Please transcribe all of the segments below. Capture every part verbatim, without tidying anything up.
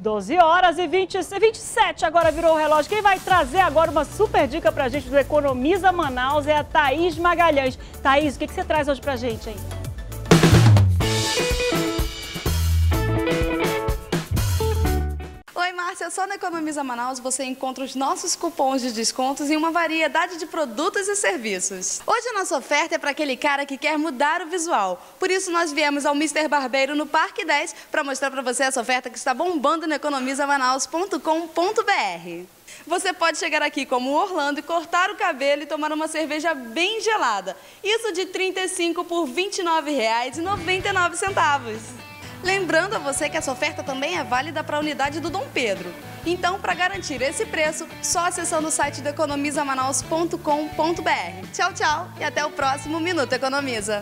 doze horas e vinte, vinte e sete agora virou o relógio. Quem vai trazer agora uma super dica pra gente do Economiza Manaus é a Thaís Magalhães. Thaís, o que, que você traz hoje pra gente aí? Oi, Márcia, só no Economiza Manaus você encontra os nossos cupons de descontos em uma variedade de produtos e serviços. Hoje a nossa oferta é para aquele cara que quer mudar o visual. Por isso nós viemos ao mister Barbeiro no Parque dez para mostrar para você essa oferta que está bombando no economiza manaus ponto com ponto br. Você pode chegar aqui como o Orlando e cortar o cabelo e tomar uma cerveja bem gelada. Isso de trinta e cinco por vinte e nove reais e noventa e nove centavos. Lembrando a você que essa oferta também é válida para a unidade do Dom Pedro. Então, para garantir esse preço, só acessando o site do economiza manaus ponto com ponto br. Tchau, tchau e até o próximo Minuto Economiza.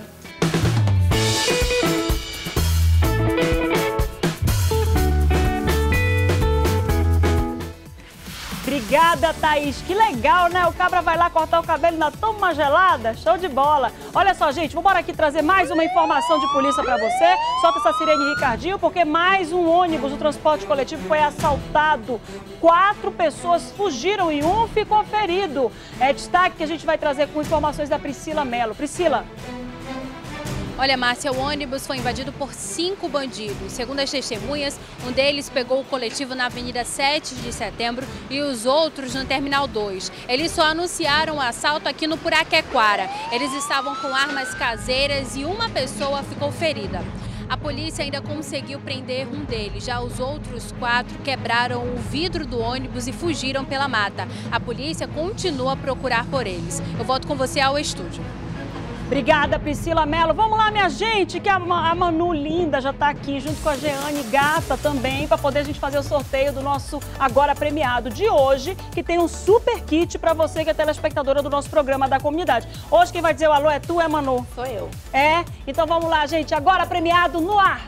Obrigada, Thaís. Que legal, né? O cabra vai lá cortar o cabelo e ainda toma uma gelada. Show de bola. Olha só, gente, vamos aqui trazer mais uma informação de polícia pra você. Solta essa sirene, Ricardinho, porque mais um ônibus do transporte coletivo foi assaltado. Quatro pessoas fugiram e um ficou ferido. É destaque que a gente vai trazer com informações da Priscila Mello. Priscila. Olha, Márcia, o ônibus foi invadido por cinco bandidos. Segundo as testemunhas, um deles pegou o coletivo na Avenida sete de Setembro e os outros no Terminal dois. Eles só anunciaram o assalto aqui no Puraquequara. Eles estavam com armas caseiras e uma pessoa ficou ferida. A polícia ainda conseguiu prender um deles. Já os outros quatro quebraram o vidro do ônibus e fugiram pela mata. A polícia continua a procurar por eles. Eu volto com você ao estúdio. Obrigada, Priscila Mello. Vamos lá, minha gente, que a Manu linda já está aqui, junto com a Jeane Gata também, para poder a gente fazer o sorteio do nosso agora premiado de hoje, que tem um super kit para você que é telespectadora do nosso programa da comunidade. Hoje quem vai dizer o alô é tu, é Manu? Sou eu. É? Então vamos lá, gente, agora premiado no ar.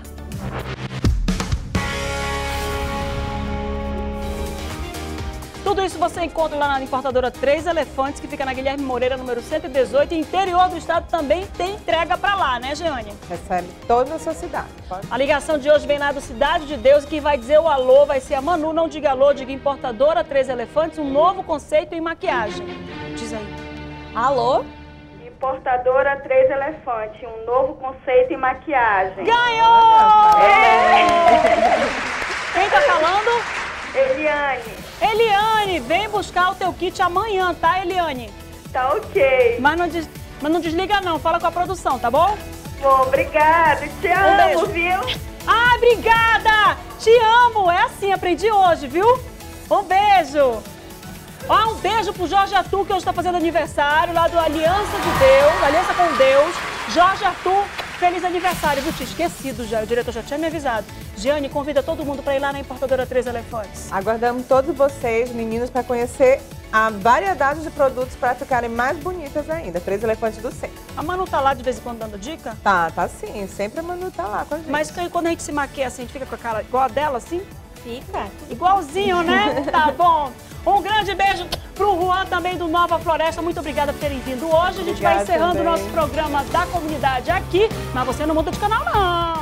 Tudo isso você encontra lá na importadora Três Elefantes, que fica na Guilherme Moreira, número cento e dezoito. E interior do estado também tem entrega para lá, né, Jeane? Recebe toda a sua cidade. Pode... A ligação de hoje vem lá do Cidade de Deus e quem vai dizer o alô vai ser a Manu. Não diga alô, diga importadora Três Elefantes, um novo conceito em maquiagem. Diz aí. Alô? Importadora Três Elefantes, um novo conceito em maquiagem. Ganhou! É. Quem tá falando? Eliane. Eliane, vem buscar o teu kit amanhã, tá, Eliane? Tá ok. Mas não, des... Mas não desliga não, fala com a produção, tá bom? Bom, obrigada, te amo, um viu? Ah, obrigada! Te amo, é assim, aprendi hoje, viu? Um beijo! Ó, um beijo pro Jorge Arthur, que hoje tá fazendo aniversário, lá do Aliança de Deus, Aliança com Deus. Jorge Arthur, feliz aniversário, viu? Tinha esquecido já, o diretor já tinha me avisado. Jeane, convida todo mundo para ir lá na importadora Três Elefantes. Aguardamos todos vocês, meninos, para conhecer a variedade de produtos para ficarem mais bonitas ainda. Três Elefantes do Centro. A Manu tá lá de vez em quando dando dica? Tá, tá sim. Sempre a Manu tá lá com a gente. Mas quando a gente se maquia assim, a gente fica com a cara igual a dela, assim? Fica. Igualzinho, né? Tá bom. Um grande beijo pro Juan também do Nova Floresta. Muito obrigada por terem vindo hoje. A gente Obrigada vai encerrando o também. nosso programa da comunidade aqui, mas você não muda de canal, não.